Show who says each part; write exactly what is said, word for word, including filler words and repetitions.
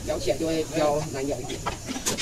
Speaker 1: 咬起来就会比较难咬一点。